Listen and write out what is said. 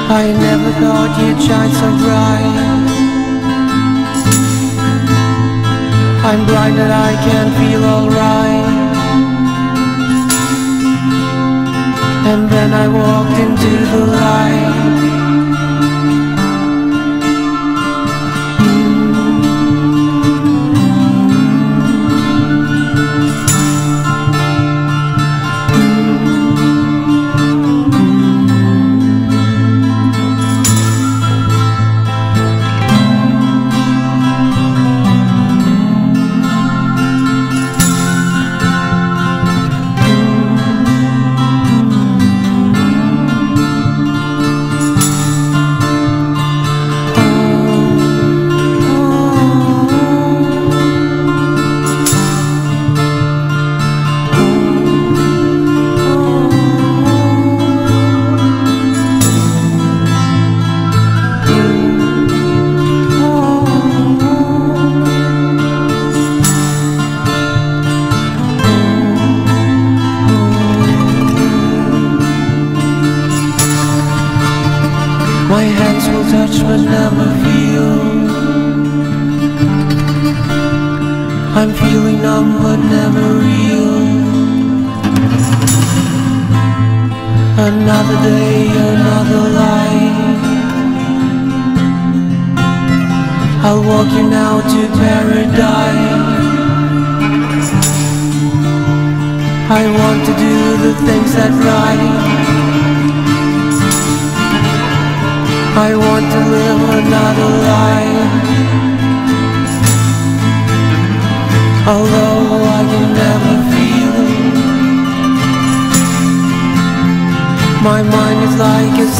I never thought you'd shine so bright. I'm blinded, I can't feel alright. And then I walked into the light. My hands will touch but never feel. I'm feeling numb but never real. Another day, another life. I'll walk you now to paradise. I want to do the things that right. I want to live another life. Although I can never feel, my mind is like a